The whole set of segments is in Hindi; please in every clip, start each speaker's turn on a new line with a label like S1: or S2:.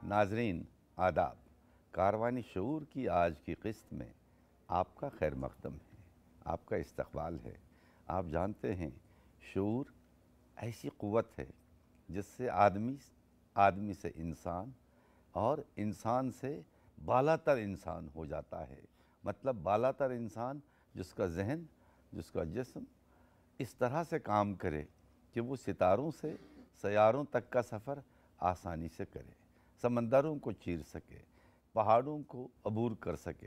S1: नाजरीन आदाब। कारवानी शऊर की आज की किस्त में आपका खैर मकदम है, आपका इस्तकबाल है। आप जानते हैं शऊर ऐसी क़ुव्वत है जिससे आदमी से इंसान और इंसान से बालातर इंसान हो जाता है। मतलब बालातर इंसान जिसका जहन, जिसका जिस्म इस तरह से काम करे कि वो सितारों से सयारों तक का सफ़र आसानी से करे, समंदरों को चीर सके, पहाड़ों को अबूर कर सके।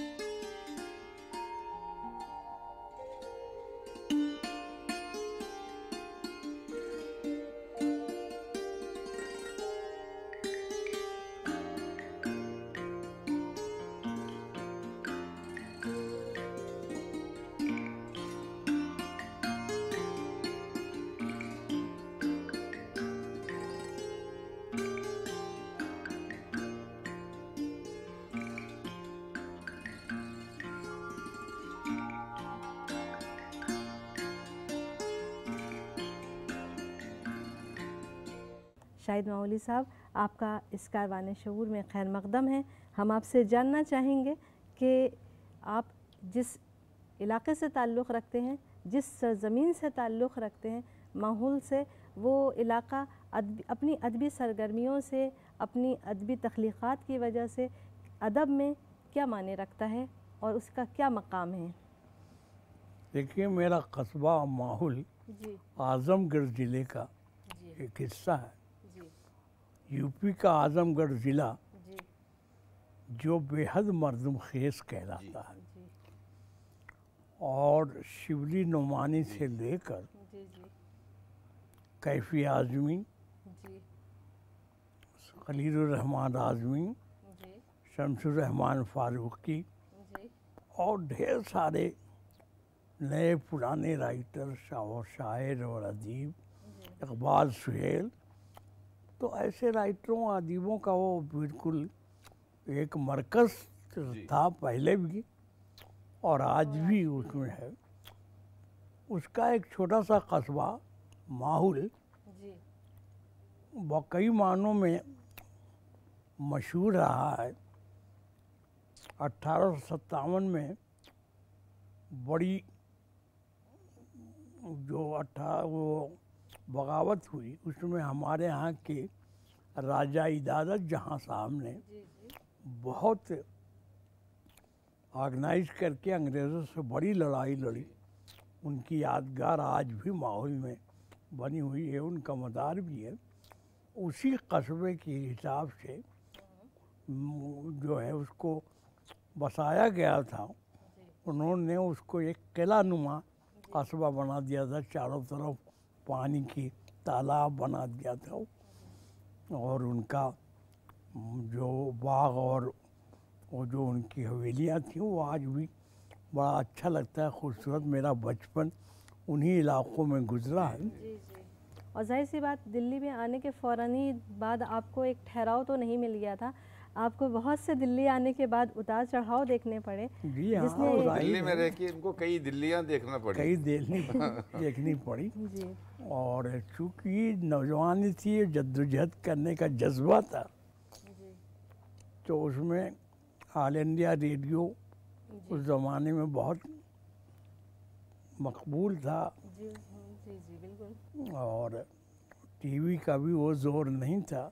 S2: शाहिद मामूली साहब, आपका इस कारवाने शऊर में खैर मकदम है। हम आपसे जानना चाहेंगे कि आप जिस इलाके से ताल्लुक़ रखते हैं, जिस सरज़मीन से ताल्लुक़ रखते हैं, माहौल से, वो इलाका अपनी अदबी सरगर्मियों से, अपनी अदबी तख्लीक़ात की वजह से अदब में क्या माने रखता है और उसका क्या मकाम है?
S3: देखिए, मेरा कस्बा माहौल आज़मगढ़ ज़िले का एक हिस्सा है। यूपी का आज़मगढ़ ज़िला जो बेहद मरदूम खेज कहलाता है और शिवली नुमानी से लेकर कैफी आज़मी, खलीलुर्रहमान आज़मी, शमसुर्रहमान फारूकी और ढेर सारे नए पुराने राइटर और शायर और अदीब, इकबाल सुहेल, तो ऐसे राइटरों अदीबों का वो बिल्कुल एक मरकज़ था पहले भी और आज भी उसमें है। उसका एक छोटा सा कस्बा माहौल कई मानों में मशहूर रहा है। 1857 में बड़ी वो बगावत हुई, उसमें हमारे यहाँ के राजा इदादत जहाँ साहब ने बहुत ऑर्गेनाइज करके अंग्रेज़ों से बड़ी लड़ाई लड़ी। उनकी यादगार आज भी माहौल में बनी हुई है, उनका मदार भी है। उसी कस्बे के हिसाब से जो है उसको बसाया गया था। उन्होंने उसको एक किला-नुमा कस्बा बना दिया था, चारों तरफ पानी की तालाब बना दिया था और उनका जो बाग और वो जो उनकी हवेलियाँ थी वो आज भी बड़ा अच्छा लगता है, खूबसूरत। मेरा बचपन उन्हीं इलाकों में गुजरा है।
S2: और जाहिर सी बात, दिल्ली में आने के फ़ौरन ही बाद आपको एक ठहराव तो नहीं मिल गया था, आपको बहुत से दिल्ली आने के बाद उतार चढ़ाव देखने पड़े।
S3: जी हाँ,
S1: दिल्ली में रह के इनको कई दिल्लियाँ देखना पड़ी,
S3: कई देखनी पड़ी
S2: जी।
S3: और चूँकि नौजवानी थी, जद्दोजहद करने का जज्बा था
S2: जी।
S3: तो उसमें ऑल इंडिया रेडियो उस ज़माने में बहुत मकबूल था।
S2: जी जी जी बिल्कुल।
S3: और टीवी का भी वो जोर नहीं था।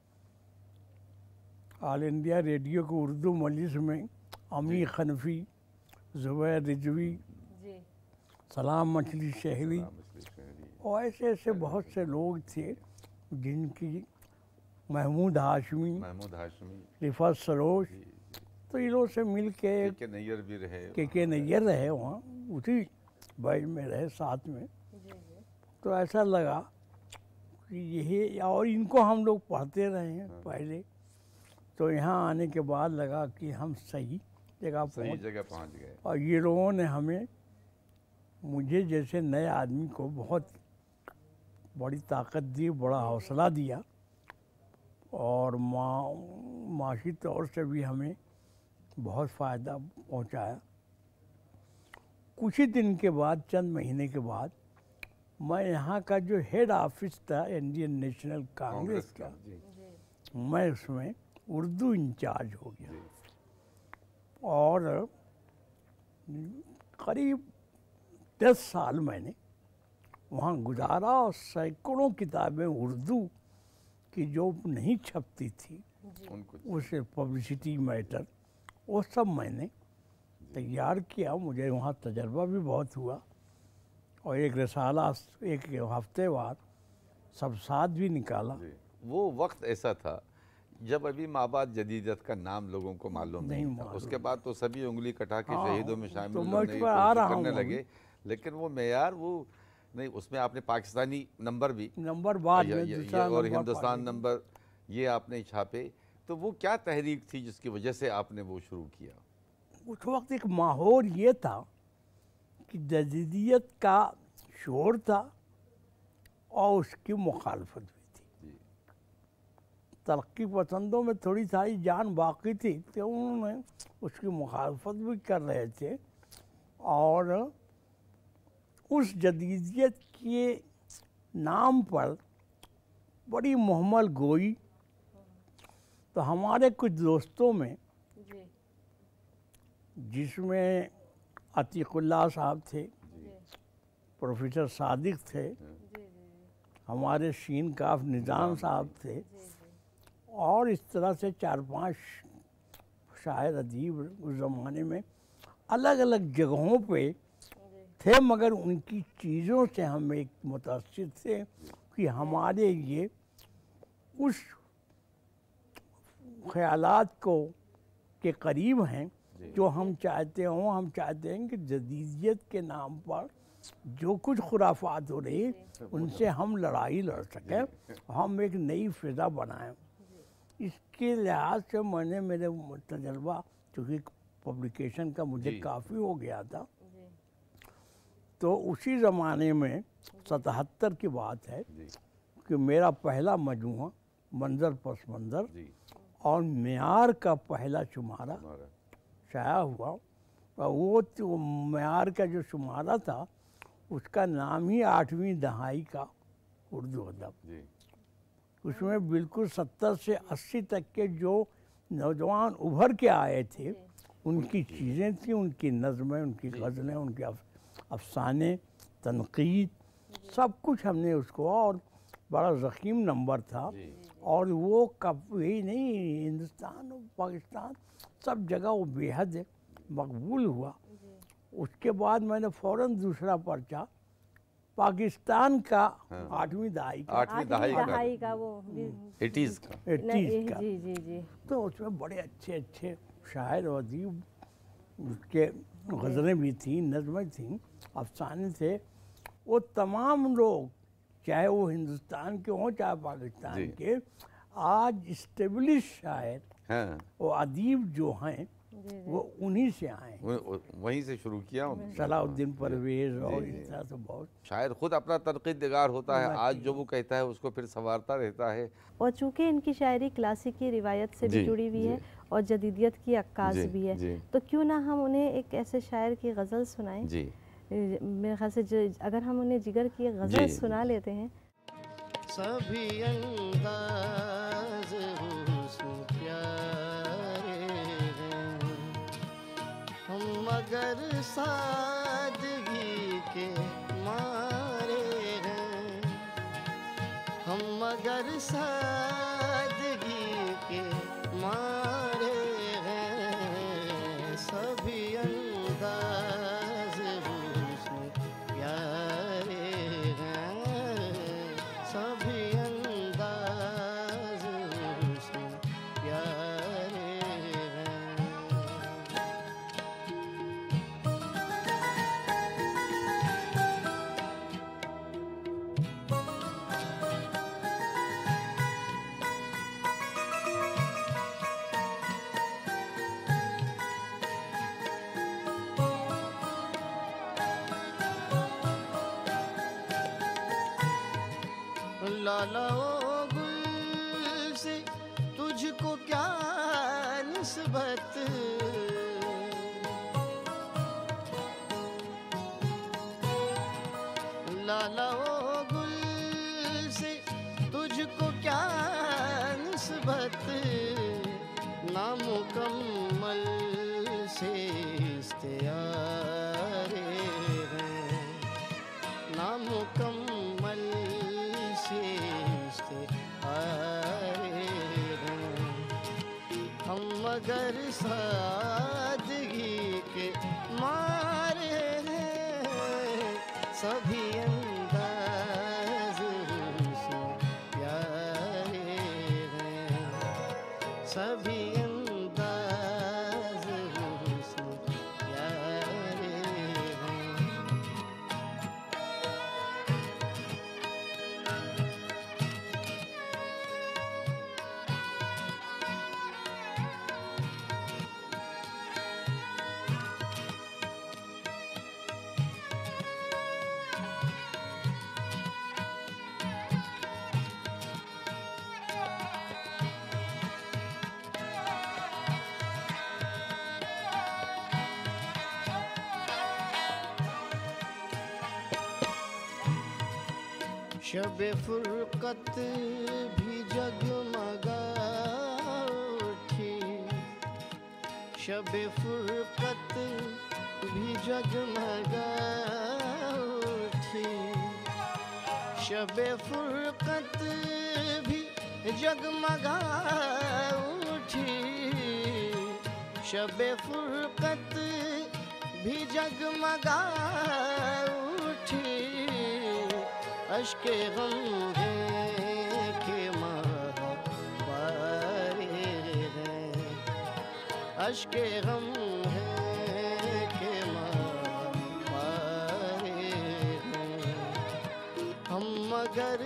S3: ऑल इंडिया रेडियो को उर्दू मजलिस में अमी खनफी, ज़ुबैर रिजवी, सलाम मछली शहरी और ऐसे ऐसे बहुत से लोग थे जिनकी, महमूद हाशमी, रिफत सरोज, तो इन लोगों से मिल के
S1: नैयर भी रहे,
S3: के नैयर रहे वहाँ, उसी बैच में रहे साथ में। तो ऐसा लगा कि यही, और इनको हम लोग पढ़ते रहे हैं पहले, तो यहाँ आने के बाद लगा कि हम सही जगह
S1: पहुँच गए।
S3: और ये लोगों ने हमें, मुझे जैसे नए आदमी को बहुत बड़ी ताकत दी, बड़ा हौसला दिया और माशी तौर से भी हमें बहुत फ़ायदा पहुँचाया। कुछ ही दिन के बाद, चंद महीने के बाद, मैं यहाँ का जो हेड ऑफिस था इंडियन नेशनल कांग्रेस का, मैं उसमें उर्दू इंचार्ज हो गया और करीब 10 साल मैंने वहाँ गुजारा और सैकड़ों किताबें उर्दू की जो नहीं छपती थी
S1: उनको
S3: उसे पब्लिसिटी मैटर वो सब मैंने तैयार किया। मुझे वहाँ तजर्बा भी बहुत हुआ और एक रसाला एक हफ्ते बाद सब साथ भी निकाला।
S1: जी। वो वक्त ऐसा था जब अभी माबाद जदीदत का नाम लोगों को मालूम नहीं था।
S3: मालूम।
S1: उसके बाद तो सभी उंगली कटा के
S3: हाँ,
S1: शहीदों में
S3: तो
S1: शामिल
S3: मैं
S1: होने
S3: उस
S1: की
S3: पर आ
S1: कोशिश
S3: रहा
S1: करने
S3: हूँ
S1: लगे, लेकिन वो मेयार वो नहीं, उसमें आपने पाकिस्तानी नंबर भी
S3: नंबर बाद में
S1: ये
S3: दूसरा
S1: और
S3: नंबर
S1: हिंदुस्तान
S3: पाने
S1: नंबर ये आपने छापे। तो वो क्या तहरीक थी जिसकी वजह से आपने वो शुरू किया?
S3: उस वक्त एक माहौल ये था कि जदीदियत का शोर था और उसकी मुखालफत भी थी।
S1: जी।
S3: तरक्की पसंदों में थोड़ी सारी जान बाकी थी तो उन्होंने उसकी मुखालफत भी कर रहे थे और उस जदीदियत के नाम पर बड़ी मुहम्मल गोई। तो हमारे कुछ दोस्तों में
S2: जी
S3: जिसमें अतीकुल्लाह साहब थे, प्रोफेसर सादिक थे, हमारे शीन काफ निज़ाम साहब थे और इस तरह से 4-5 शायर अदीब उस ज़माने में अलग अलग जगहों पे थे, मगर उनकी चीज़ों से हम एक मुतासिर थे कि हमारे ये उस ख्यालात को के करीब हैं जो हम चाहते हों। हम चाहते हैं कि जदीदियत के नाम पर जो कुछ खुराफात हो रही उनसे हम लड़ाई लड़ सकें, हम एक नई फ़िज़ा बनाएं। इसके लिहाज से मैंने मेरे तजर्बा चूँकि पब्लिकेशन का मुझे काफ़ी हो गया था, तो उसी ज़माने में 77 की बात है कि मेरा पहला मजमूआ मंजर पस मंजर और म्यार का पहला शुमारा शाया हुआ। और वो तो म्यार का जो शुमारा था उसका नाम ही 8वीं दहाई का उर्दू अदब। उसमें बिल्कुल 70 से 80 तक के जो नौजवान उभर के आए थे उनकी चीज़ें थी, उनकी नज़में, उनकी गज़लें, उनके अफसाने, तनकीद, सब कुछ हमने उसको, और बड़ा ज़ख़ीम नंबर था और वो कभी नहीं हिंदुस्तान और पाकिस्तान सब जगह वो बेहद मकबूल हुआ। उसके बाद मैंने फ़ौरन दूसरा पर्चा पाकिस्तान का 8वीं दहाई का
S2: वो
S1: 80s का
S3: 80s का,
S2: जी जी जी
S3: तो उसमें बड़े अच्छे अच्छे शायर और अदीब उसके गज़लें भी थी, नज़में थी, अफसाने थे। वो तमाम लोग चाहे वो हिंदुस्तान के हों चाहे पाकिस्तान के, आज इस्टेब्लिश शायर और अदीब जो हैं वो उन्हीं से आए,
S1: वहीं से शुरू किया उन्होंने।
S3: सलाउद्दीन परवेज़ और इस तरह से बहुत।
S1: शायर खुद अपना तनकीदगार होता है, आज जो वो कहता है उसको फिर संवारता रहता है।
S2: और चूँकि इनकी शायरी क्लासिकी रिवायत से भी जुड़ी हुई है और जदीदियत की अक्कास भी है, तो क्यों ना हम उन्हें एक ऐसे शायर की गज़ल सुनाएं।
S1: जी
S2: मेरे ख्याल से अगर हम उन्हें जिगर की गज़ल सुना लेते हैं।
S4: सभी अंदाज हुस्न प्यारे हैं, हम मगर सादगी के मारे हैं, हम मगर सादगी के मारे हैं, सभी अंदाज हुस्न प्यारे हैं, सभी अंदाज हुस्न प्यारे हैं। लाला ओ गुल से तुझको क्या निस्बत, लाला ओ गुल से तुझको क्या निस्बत, इस्तियारे हैं, नामुकम्मल से इस्तियारे हैं हम, मगर सादगी के मारे हैं, सभी अंदाज से प्यारे हैं, सभी अंदाज से प्यारे हैं। शब फुरकत भी जगमगा उठी, शब फुरकत भी जगमगा उठी, शब फुरकत भी जगमगा उठी, शब फुरकत भी जगमगा उठी, अश्के गम है के महाबारे हैं, अश्के गम है के महाबारे हैं हम, मगर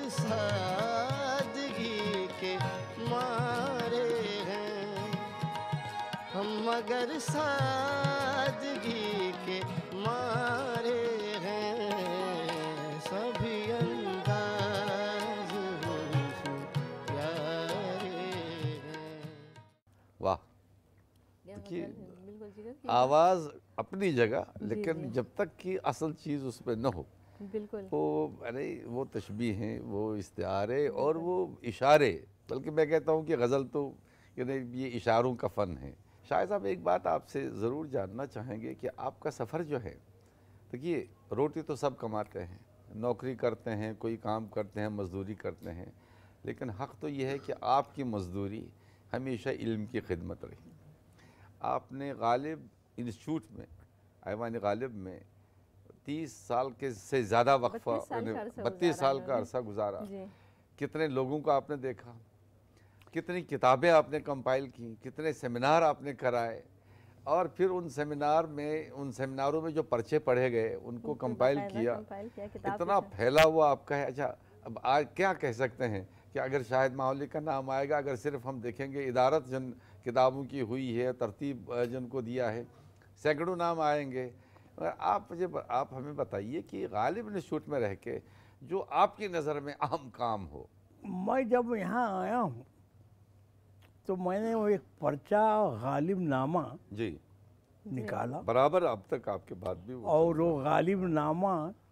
S4: सादगी के मारे हैं हम, मगर सादगी के मारे हैं, सभी अंदाज से प्यारे हैं।
S1: वाह।
S2: क्या
S1: देखिए,
S2: मतलब, बिल्कुल जिगर की
S1: आवाज़ अपनी जगह,
S2: जी,
S1: लेकिन
S2: जी।
S1: जब तक कि असल चीज़ उसमें न हो,
S2: बिल्कुल
S1: वो अरे वो तशबीह हैं, वो इस्तिआरे और वो इशारे, बल्कि मैं कहता हूँ कि गज़ल तो यानी ये इशारों का फ़न है। शायद साहब एक बात आपसे ज़रूर जानना चाहेंगे कि आपका सफ़र जो है, देखिए रोटी तो सब कमाते हैं, नौकरी करते हैं, कोई काम करते हैं, मज़दूरी करते हैं, लेकिन हक़ तो ये है कि आपकी मज़दूरी हमेशा इल्म की खिदमत रही। आपने गालिब इंस्टीट्यूट में, ऐवान गालिब में 30 साल के से ज़्यादा वक्फ़ा,
S2: 32 साल का अरसा
S1: 32 साल का
S2: गुजारा
S1: अरसा गुजारा।
S2: जी।
S1: कितने लोगों को आपने देखा, कितनी किताबें आपने कंपाइल की, कितने सेमिनार आपने कराए, और फिर उन सेमिनारों में जो पर्चे पढ़े गए उनको कंपाइल किया।
S2: किताब
S1: इतना फैला हुआ आपका है। अच्छा, अब आज क्या कह सकते हैं कि अगर शाहिद माहौली का नाम आएगा, अगर सिर्फ हम देखेंगे इदारत जिन किताबों की हुई है, तरतीब जिनको दिया है, सैकड़ों नाम आएंगे। मगर आप हमें बताइए कि गालिब इंस्टीट्यूट में रह के जो आपकी नज़र में अहम काम हो।
S3: मैं जब यहाँ आया हूँ तो मैंने वो एक पर्चा गालिब नामा
S1: जी,
S3: निकाला,
S1: बराबर अब तक आपके बाद भी वो
S3: और वो गालिब नामा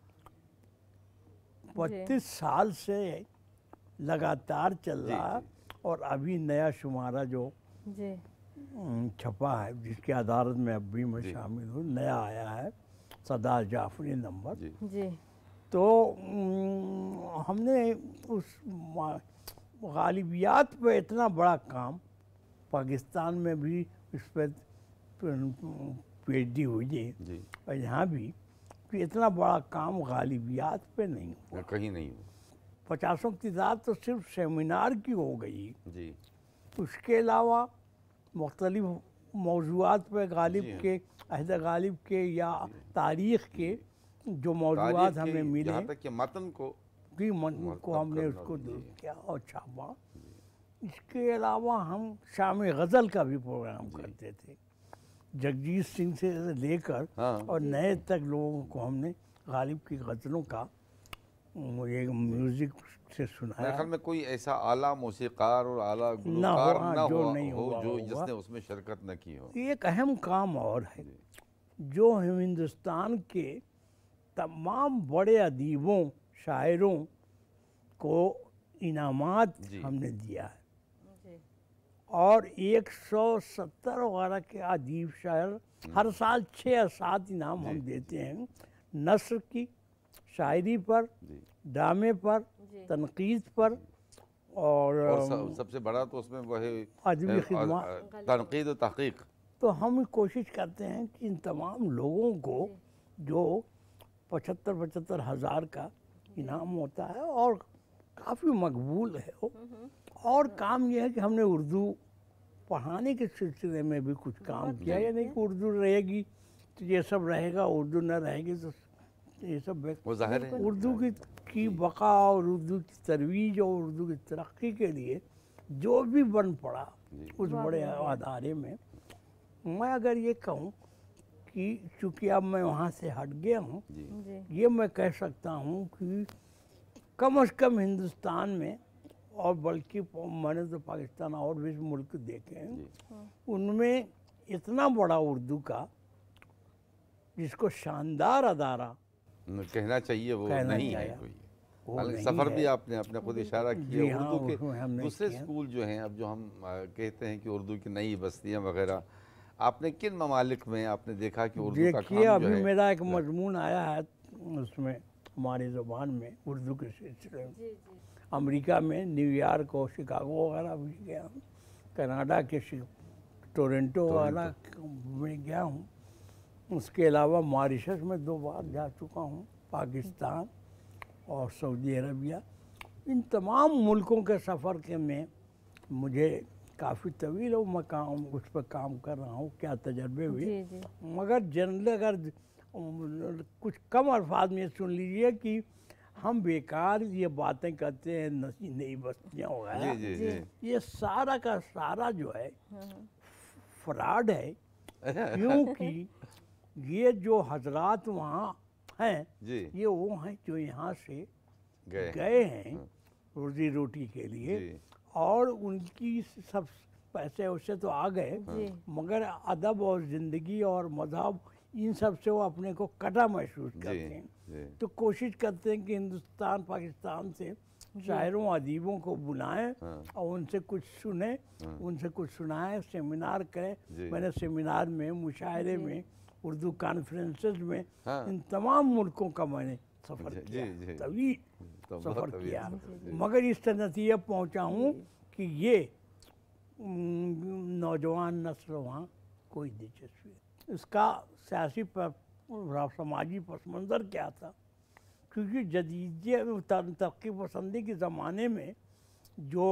S3: 32 साल से लगातार चल
S1: जी,
S3: रहा है।
S1: जी।
S3: और अभी नया शुमारा जो
S2: जी
S3: छपा है, जिसकी अदालत में अब भी मैं
S1: जी।
S3: शामिल हूँ, नया आया है, सदा जाफरी नंबर।
S1: जी,
S2: जी
S3: तो हमने उस गालिबियात पे इतना बड़ा काम, पाकिस्तान में भी इस पर PhD हुई है
S1: जी,
S3: और यहाँ भी, कि इतना बड़ा काम गालिबियात पे नहीं हुआ।
S1: कहीं नहीं हो।
S3: 50 की तादाद तो सिर्फ सेमिनार की हो गई,
S1: जी,
S3: उसके अलावा मुख्तलिफ मौज़ूआत पे गालिब
S1: जी हाँ।
S3: के, अहद गालिब के या तारीख़ के जो मौज़ूआत
S1: तारीख
S3: हमें
S1: की,
S3: मिले,
S1: यहाँ तक कि मतन को
S3: की मन को
S1: मरतब
S3: हमने
S1: करना
S3: उसको
S1: भी
S3: दुरुस्त
S1: है।
S3: किया और छापा। इसके अलावा हम शाम गज़ल का भी प्रोग्राम
S1: जी।
S3: करते थे, जगजीत सिंह से लेकर
S1: हाँ।
S3: और नए तक लोगों को हमने गालिब की गज़लों का एक म्यूज़िक से
S1: मेरे
S3: सुनाया।
S1: ख्याल में कोई ऐसा आला मौसीकार और आला
S3: ना
S1: गुलकार
S3: हुआ,
S1: ना
S3: जो
S1: हुआ
S3: नहीं
S1: हो
S3: हुआ
S1: जो
S3: होगा।
S1: जिसने उसमें शिरकत न की हो।
S3: एक अहम काम और है, जो हिंदुस्तान के तमाम बड़े अदीबों, शायरों को इनामात
S1: जी।
S3: हमने दिया है।
S2: जी
S3: और 170 वगैरह के अदीब शायर हर साल 6 या 7 इनाम हम देते हैं, नस्र की, शायरी पर,
S1: जी।
S3: ड्रामे पर, तनकीद पर और
S1: सबसे बड़ा तो उसमें वही
S3: अदबी खिदमत,
S1: तनकीद और तहकीक।
S3: तो हम कोशिश करते हैं कि इन तमाम लोगों को जो 75-75 हज़ार का इनाम होता है और काफ़ी मकबूल है वो। और काम यह है कि हमने उर्दू पढ़ाने के सिलसिले में भी कुछ काम किया, यानी कि उर्दू रहेगी तो ये सब रहेगा, उर्दू न रहेगी तो ये सब
S1: वो ज़ाहिर है
S3: उर्दू की बका और उर्दू की तरवीज और उर्दू की तरक्की के लिए जो भी बन पड़ा उस बड़े अदारे में, मैं अगर ये कहूँ कि चूँकि अब मैं वहाँ से हट गया हूँ, ये मैं कह सकता हूँ कि कम से कम हिंदुस्तान में, और बल्कि मैंने तो पाकिस्तान और भी मुल्क देखे हैं, उनमें इतना बड़ा उर्दू का जिसको शानदार अदारा
S1: कहना चाहिए वो नहीं है कोई। हालांकि सफ़र भी आपने अपने खुद इशारा किया उर्दू के दूसरे स्कूल जो हैं, अब जो हम कहते हैं कि उर्दू की नई बस्तियां वगैरह, आपने किन ममालिक में आपने देखा कि उर्दू का काम जो है?
S3: अभी मेरा एक मजमून आया है उसमें हमारी ज़ुबान में उर्दू के सिलसिले में, अमेरिका में न्यूयॉर्क और शिकागो वगैरह भी गया हूँ, कनाडा के टोरंटो वगैरह में गया हूँ, उसके अलावा मॉरिशस में 2 बार जा चुका हूँ, पाकिस्तान और सऊदी अरबिया। इन तमाम मुल्कों के सफ़र के में मुझे काफ़ी तवील हो मैं काम उस पर काम कर रहा हूँ, क्या तजर्बे हुए। मगर जनरल अगर कुछ कम अल्फाज में सुन लीजिए कि हम बेकार ये बातें करते हैं नई बस्तियाँ वगैरह, ये सारा का सारा जो है फ्रॉड है, क्योंकि ये जो हजरात वहाँ हैं ये वो हैं जो यहाँ से गए हैं रोजी रोटी के लिए, और उनकी सब पैसे उससे तो आ गए, मगर अदब और ज़िंदगी और मज़हब इन सब से वो अपने को कटा महसूस करते हैं। तो कोशिश करते हैं कि हिंदुस्तान पाकिस्तान से शायरों अदीबों को बुलाएं और उनसे कुछ सुने, उनसे कुछ सुनाएं, सेमिनार करें। मैंने सेमिनार में, मुशायरे में, उर्दू कॉन्फ्रेंसेस में इन तमाम मुल्कों का मैंने सफ़र किया, तभी सफ़र किया, मगर इस तरह नतीजे पहुँचा हूँ कि ये नौजवान नस्ल वहाँ कोई दिलचस्पी, इसका सियासी समाजी पस मंज़र क्या था, क्योंकि जदीदियत तरक्की पसंदी के ज़माने में जो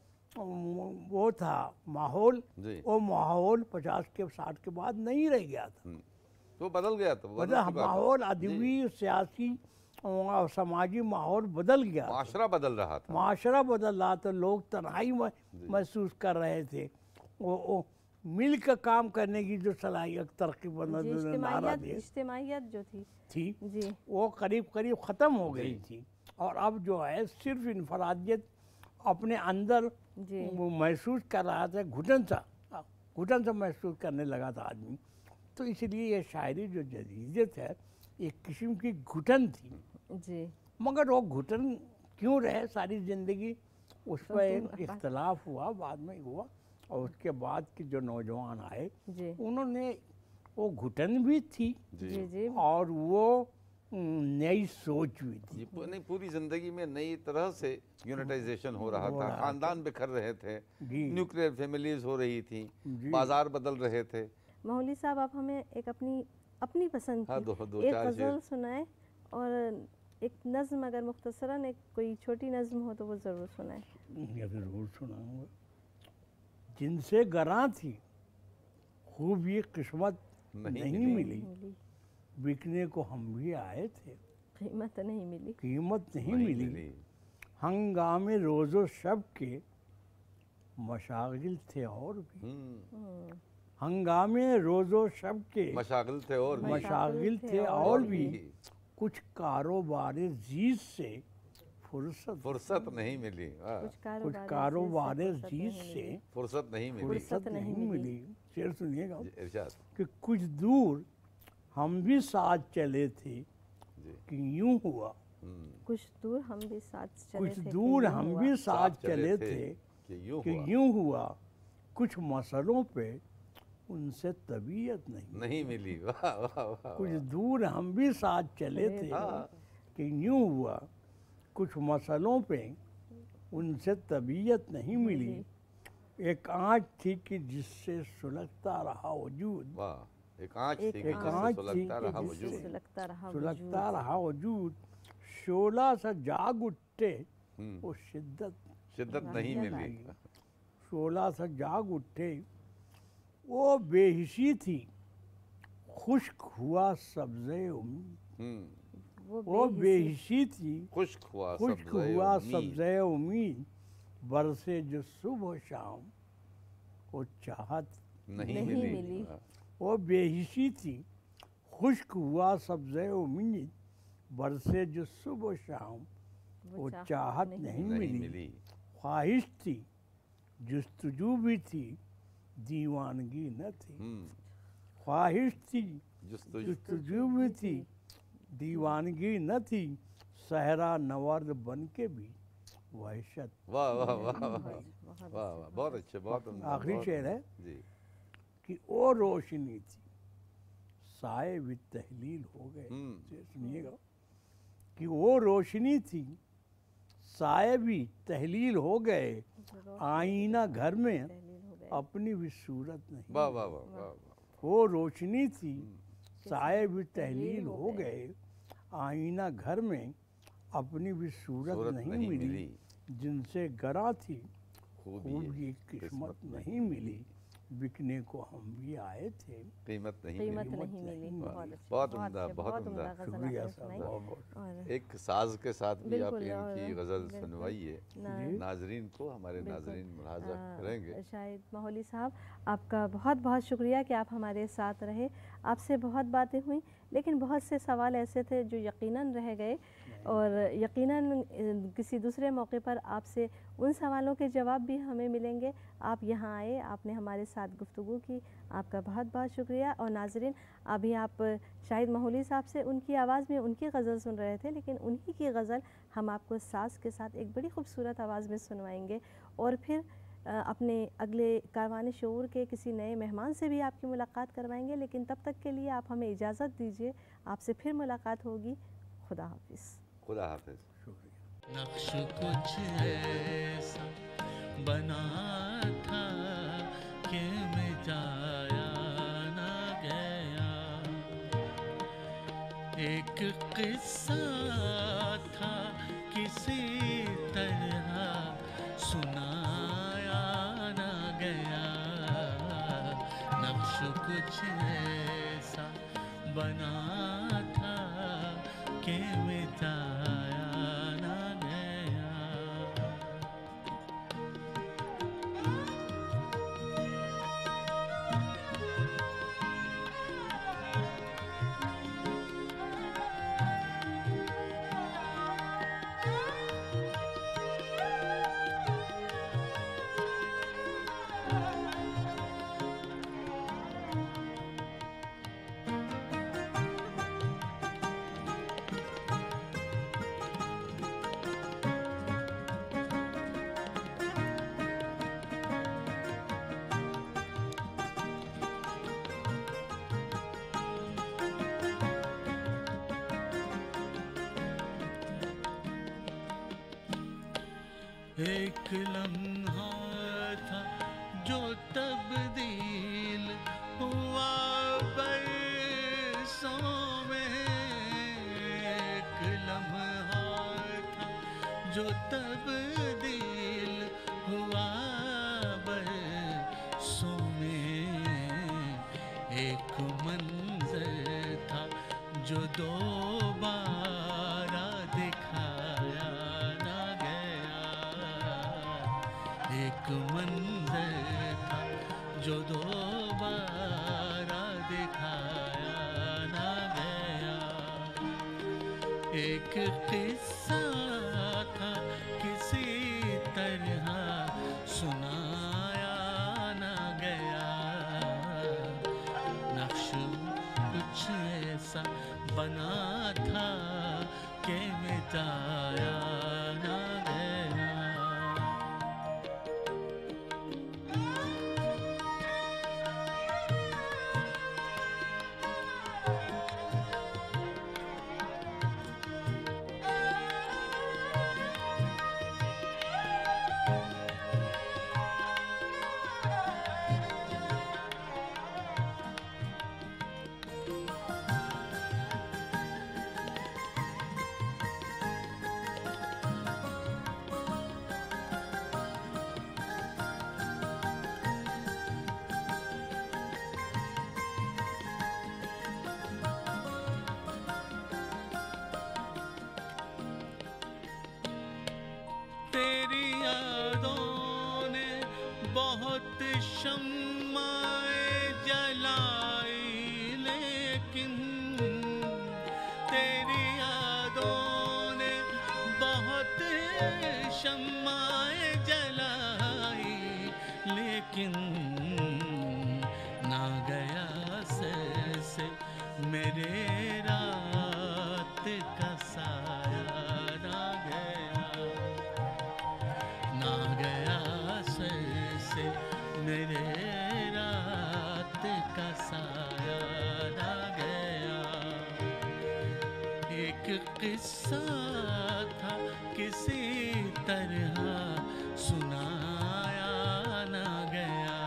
S3: वो था माहौल, वो माहौल 50 के 60 के बाद नहीं रह गया था,
S1: तो बदल गया था,
S3: माहौल अदबी सियासी और समाजी माहौल बदल गया,
S1: माशरा बदल रहा था,
S3: माशरा बदल रहा था, लोग तन्हाई महसूस कर रहे थे, वो मिल कर काम करने की जो सलाहियत तरक्की
S2: इज्तिमाइयत जो थी जी,
S3: वो करीब करीब ख़त्म हो गई थी, और अब जो है सिर्फ इनफरादियत अपने अंदर वो महसूस कर रहा था, घुटन सा महसूस करने लगा था आदमी। तो इसलिए ये शायरी जो जदीदियत है एक किस्म की घुटन थी
S2: जी,
S3: मगर वो घुटन क्यों रहे सारी ज़िंदगी, उस पर एक इख्तलाफ हुआ, बाद में हुआ, और उसके बाद के जो नौजवान आए उन्होंने वो घुटन भी थी और वो नई सोच भी थी,
S1: नहीं पूरी ज़िंदगी में नई तरह से यूनिटाइजेशन हो रहा था, ख़ानदान बिखर रहे थे, न्यूक्लियर फैमिलीज हो रही थी, बाजार बदल रहे थे।
S2: मौली साहब आप हमें एक अपनी पसंद की एक गज़ल सुनाए, और एक नज़्म अगर मुख्तसरन एक कोई छोटी नज़्म हो तो वो ज़रूर सुनाए।
S3: ज़रूर सुनाऊंगा। जिनसे गरां थी खूब ये किस्मत नहीं मिली, बिकने को हम भी आए थे,
S2: कीमत नहीं
S3: मिली, हंगामे रोज़ो शब के मशागिल थे और भी, हंगामे रोज़ो शब के मशागिल थे और भी, कुछ कारोबारे जीज से
S1: फुर्सत नहीं मिली,
S3: कुछ कारोबारे जीज से
S1: फुर्सत नहीं मिली।
S3: शेर सुनिएगा कि कुछ दूर हम भी साथ चले थे कि यूं हुआ,
S2: कुछ दूर हम भी साथ चले
S3: कि यूं हुआ, कुछ मसलों पे उनसे तबीयत
S1: नहीं मिली। वाह वाह वाह।
S3: कुछ दूर हम भी साथ चले थे
S1: हाँ।
S3: कि यूं हुआ, कुछ मसलों पे उनसे तबीयत नहीं मिली। एक आँच थी कि जिससे सुलगता रहा वजूद।
S1: वाह, एक आँच थी कि
S3: एक
S1: जिससे
S3: आँच
S1: सुलगता
S3: थी
S1: रहा
S3: कि
S1: वजूद।
S3: सुलगता रहा वजूद। शोला सा जाग उठे वो
S1: शिद्दत नहीं मिली।
S3: शोला सा जाग उठे वो बेहिसी थी, खुश्क हुआ सब्ज़े उम्मीद। वो बेहिसी थी,
S1: खुश्क हुआ
S3: सब्ज़े उम्मीद। बरसे जो सुबह शाम वो चाहत
S1: नहीं मिली।
S3: वो बेहिसी थी, खुश्क हुआ सब्ज़े उम्मीद। बरसे जो सुबह शाम वो चाहत नहीं मिली। ख्वाहिश थी, जुस्तजू भी थी, दीवानगी न थी। ख्वाहिश थी, जुस्तजू भी थी, दीवानगी न थी। सहरा नवर्द बन के भी वहशत।
S1: वाह वाह वाह वाह वाह, बहुत अच्छे, बहुत
S3: आखिरी शेर है
S1: जी।
S3: कि वो रोशनी थी, साए भी तहलील हो गए। सुनिएगा कि वो रोशनी थी, साए भी तहलील हो गए। आईना घर में अपनी भी सूरत नहीं।
S1: वाह वाह वाह वाह।
S3: वो रोशनी थी, साए भी तहलील हो गए। आईना घर में अपनी भी सूरत नहीं मिली। जिनसे गरा थी खूबी किस्मत नहीं मिली। बिकने को हम भी आए थे,
S1: कीमत नहीं
S2: मिली।
S1: बहुत उम्दा, बहुत उम्दा।
S3: शुक्रिया साहब।
S1: एक साज के साथ भी आप इनकी गज़ल सुनवाइए, नाजरीन को, हमारे नाजरीन मुलाहाजा करेंगे।
S2: शाहिद माहौली साहब, आपका बहुत बहुत शुक्रिया कि आप हमारे साथ रहे। आपसे बहुत बातें हुई, लेकिन बहुत से सवाल ऐसे थे जो यकीनन रह गए, और यकीनन किसी दूसरे मौके पर आपसे उन सवालों के जवाब भी हमें मिलेंगे। आप यहाँ आए, आपने हमारे साथ गुफ्तगू की, आपका बहुत बहुत शुक्रिया। और नाजरीन, अभी आप शाहिद माहौली साहब से उनकी आवाज़ में उनकी गज़ल सुन रहे थे, लेकिन उन्हीं की गज़ल हम आपको साज़ के साथ एक बड़ी खूबसूरत आवाज़ में सुनवाएंगे। और फिर अपने अगले कारवान शऊर के किसी नए मेहमान से भी आपकी मुलाकात करवाएंगे। लेकिन तब तक के लिए आप हमें इजाज़त दीजिए, आपसे फिर मुलाकात होगी। खुदा हाफिज़।
S1: खुदा हाफिज़।
S5: नक्श कुछ ऐसा बना था कि मिटाया ना गया। एक किस्सा था किसी तरह सुनाया ना गया। नक्श कुछ ऐसा बना था कि मिटाया ना गया। एक लम्हा था जो तब्दील हुआ बरसों में। एक लम्हा था जो तब्दील हुआ बरसों में। एक मंजर था जो दोबारा दिखाया ना गया। एक मंजर था जो दोबारा दिखाया ना गया। एक किस्सा था किसी तरह सुनाया ना गया। नक्श कुछ ऐसा बना था कि मिटाया ना गया। बहुत शम्माएं जलाई, लेकिन तेरी यादों ने बहुत शम्माएं जलाई, लेकिन ना गया सर से मेरे रात का साया, ना गया सर से मेरे रात का साया, ना गया। एक किस्सा था किसी तरह सुनाया ना गया,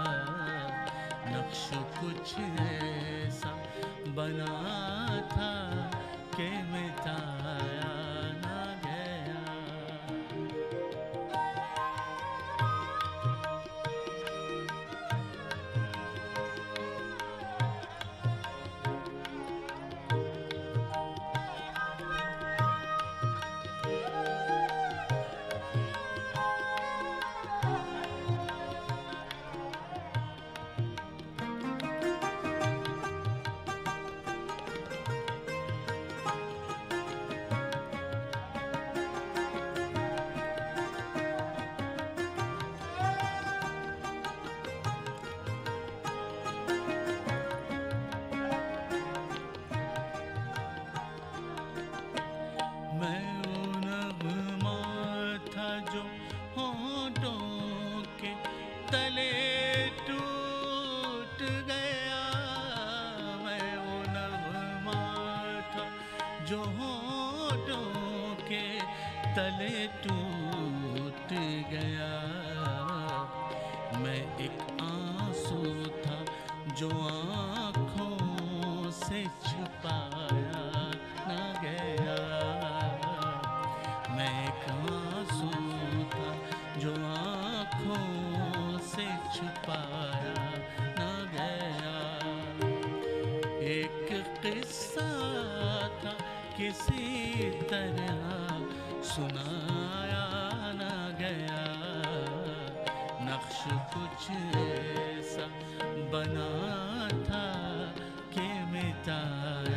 S5: नक्श कुछ ऐसा बना था कि मिटाया ना गया। तले टूट गया, मैं वो नगमा था जो होठों के तले टूट गया। मैं एक आंसू था जो आँखों से छुपाया न गया। मैं एक आंसू था जो आँखों से छुपाया न गया। एक किस्सा था किसी तरह सुनाया न गया। नक्श कुछ ऐसा बना था कि मिटाया